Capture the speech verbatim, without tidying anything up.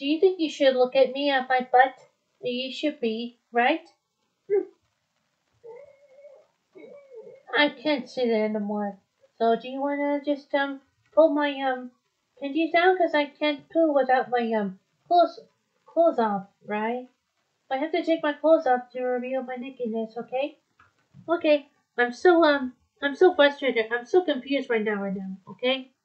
Do you think you should look at me at my butt? You should be, right? Hmm, I can't see that anymore. So do you wanna just um pull my um panties down? Cause I can't poo without my um clothes clothes off, right? I have to take my clothes off to reveal my nakedness, okay? Okay. I'm so um I'm so frustrated. I'm so confused right now right now, okay?